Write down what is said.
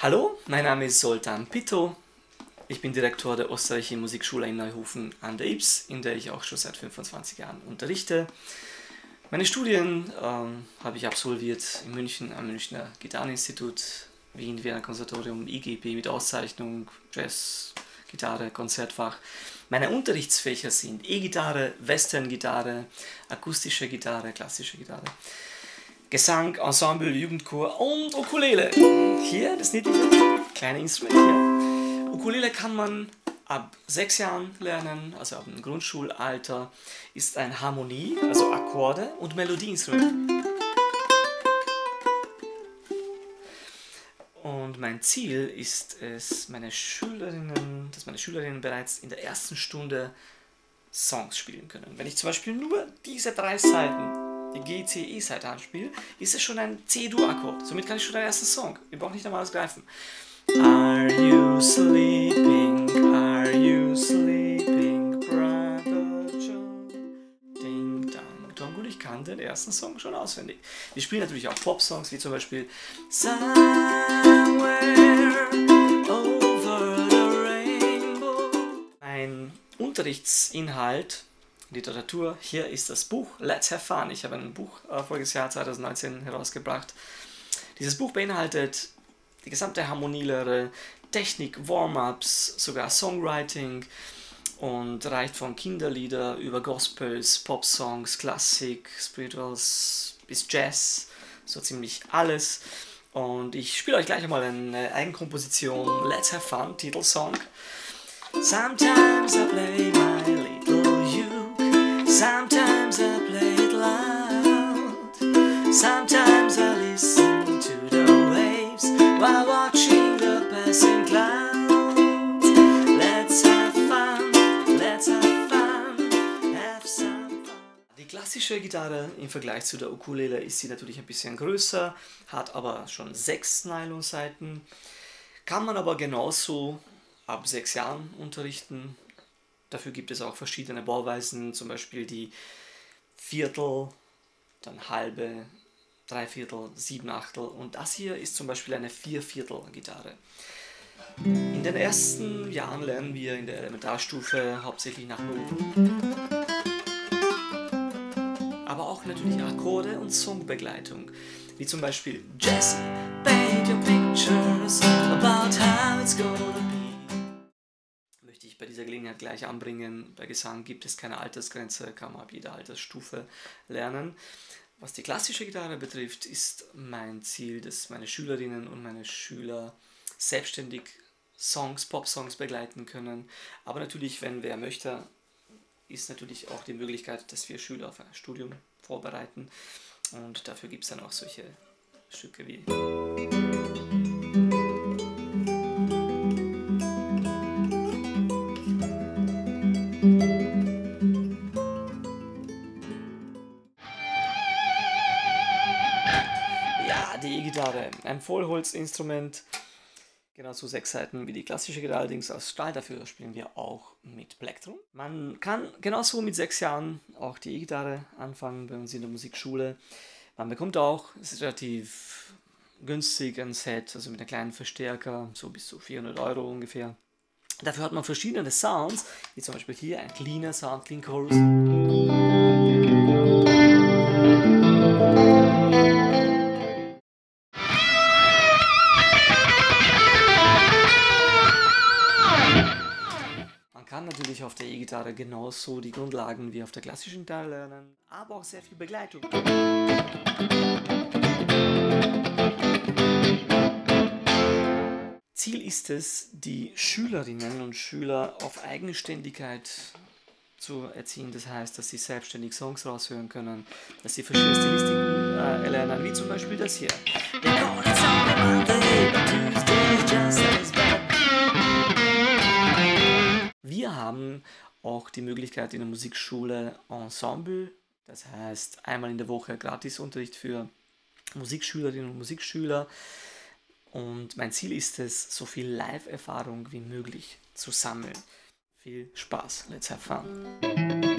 Hallo, mein Name ist Zoltán Pitó. Ich bin Direktor der Österreichischen Musikschule in Neuhofen an der Ybbs, in der ich auch schon seit 25 Jahren unterrichte. Meine Studien habe ich absolviert in München am Münchner Gitarreninstitut, Wien, Wiener Konservatorium, IGP mit Auszeichnung, Jazz, Gitarre, Konzertfach. Meine Unterrichtsfächer sind E-Gitarre, Western-Gitarre, akustische Gitarre, klassische Gitarre, Gesang, Ensemble, Jugendchor und Ukulele. Hier, das niedliche kleine Instrument hier. Ukulele kann man ab 6 Jahren lernen, also ab dem Grundschulalter, ist ein Harmonie, also Akkorde und Melodieinstrument. Und mein Ziel ist es, dass meine Schülerinnen bereits in der ersten Stunde Songs spielen können. Wenn ich zum Beispiel nur diese 3 Seiten, die G, C, E-Seite anspiele, ist es schon ein C-Dur-Akkord. Somit kann ich schon den ersten Song. Ich brauche nicht einmal das Greifen. Are you sleeping? Are you sleeping, Brother John? Ding, dang, dong. Und ich kann den ersten Song schon auswendig. Wir spielen natürlich auch Pop-Songs, wie zum Beispiel Somewhere over the Rainbow. Ein Unterrichtsinhalt, Literatur, hier ist das Buch Let's Have Fun. Ich habe ein Buch voriges Jahr 2019 herausgebracht. Dieses Buch beinhaltet die gesamte Harmonielehre, Technik, Warm-ups, sogar Songwriting und reicht von Kinderlieder über Gospels, Pop-Songs, Klassik, Spirituals bis Jazz, so ziemlich alles. Und ich spiele euch gleich einmal eine Eigenkomposition, Let's Have Fun, Titelsong. Sometimes I play my little uke, sometimes I play it loud, sometimes I listen to the waves while watching the passing clouds. Let's have fun, have some fun. Die klassische Gitarre im Vergleich zu der Ukulele ist sie natürlich ein bisschen größer, hat aber schon 6 Nylonsaiten, kann man aber genauso ab 6 Jahren unterrichten. Dafür gibt es auch verschiedene Bauweisen, zum Beispiel die Viertel, dann halbe, Dreiviertel, 7/8 und das hier ist zum Beispiel eine 4/4 Gitarre. In den ersten Jahren lernen wir in der Elementarstufe hauptsächlich nach Noten, aber auch natürlich Akkorde und Songbegleitung, wie zum Beispiel Jesse, paint your pictures about how it's gonna be. Möchte ich bei dieser Gelegenheit gleich anbringen, bei Gesang gibt es keine Altersgrenze, kann man ab jeder Altersstufe lernen. Was die klassische Gitarre betrifft, ist mein Ziel, dass meine Schülerinnen und meine Schüler selbstständig Songs, Pop-Songs begleiten können. Aber natürlich, wenn wer möchte, ist natürlich auch die Möglichkeit, dass wir Schüler auf ein Studium vorbereiten. Und dafür gibt es dann auch solche Stücke wie die E-Gitarre, ein Vollholzinstrument, genauso 6 Saiten wie die klassische Gitarre, allerdings aus Stahl. Dafür spielen wir auch mit Plektrum. Man kann genauso mit 6 Jahren auch die E-Gitarre anfangen bei uns in der Musikschule. Man bekommt auch, es ist relativ günstig, ein Set, also mit einem kleinen Verstärker, so bis zu 400 € ungefähr. Dafür hat man verschiedene Sounds, wie zum Beispiel hier ein cleaner Sound, Clean Chorus. Man kann natürlich auf der E-Gitarre genauso die Grundlagen wie auf der klassischen Gitarre lernen, aber auch sehr viel Begleitung. Ziel ist es, die Schülerinnen und Schüler auf Eigenständigkeit zu erziehen. Das heißt, dass sie selbstständig Songs raushören können, dass sie verschiedene Stilistiken erlernen, wie zum Beispiel das hier. Wir haben auch die Möglichkeit in der Musikschule Ensemble, das heißt einmal in der Woche Gratisunterricht für Musikschülerinnen und Musikschüler. Und mein Ziel ist es, so viel Live-Erfahrung wie möglich zu sammeln. Viel Spaß, let's have fun!